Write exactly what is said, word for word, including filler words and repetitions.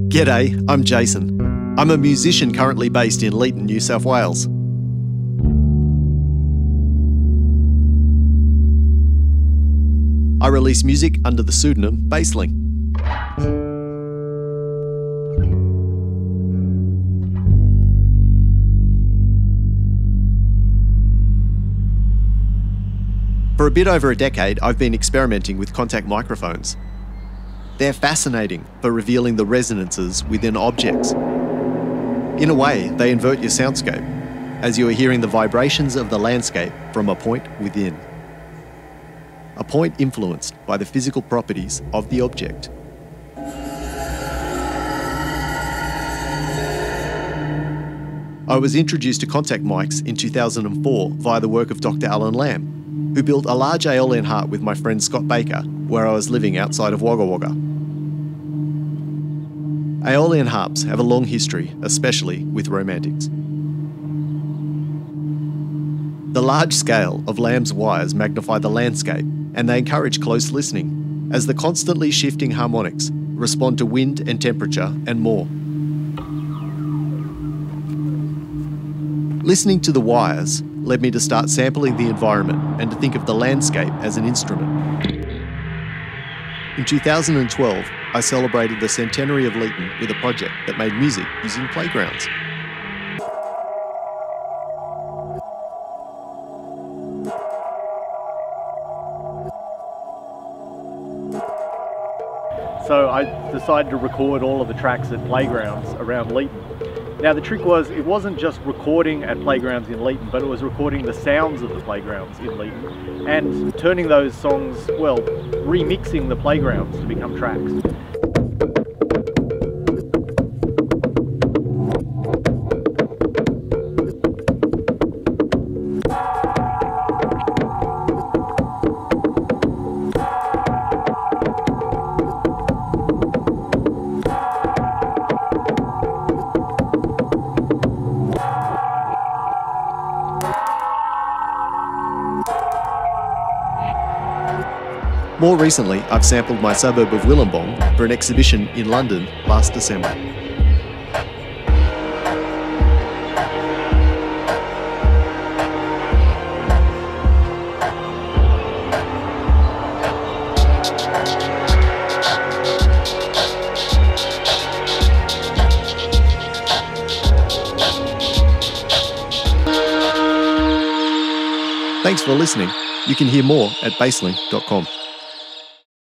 G'day, I'm Jason. I'm a musician currently based in Leeton, New South Wales. I release music under the pseudonym Bassling. For a bit over a decade, I've been experimenting with contact microphones. They're fascinating for revealing the resonances within objects. In a way, they invert your soundscape, as you are hearing the vibrations of the landscape from a point within. A point influenced by the physical properties of the object. I was introduced to contact mics in two thousand four via the work of Doctor Alan Lamb, who built a large Aeolian harp with my friend Scott Baker, where I was living outside of Wagga Wagga. Aeolian harps have a long history, especially with romantics. The large scale of Lamb's wires magnify the landscape, and they encourage close listening, as the constantly shifting harmonics respond to wind and temperature and more. Listening to the wires led me to start sampling the environment and to think of the landscape as an instrument. In two thousand twelve, I celebrated the centenary of Leeton with a project that made music using playgrounds. So I decided to record all of the tracks at playgrounds around Leeton. Now the trick was, it wasn't just recording at playgrounds in Leeton, but it was recording the sounds of the playgrounds in Leeton and turning those songs, well, remixing the playgrounds to become tracks. More recently, I've sampled my suburb of Wollongong for an exhibition in London last December. Thanks for listening. You can hear more at bassling dot com.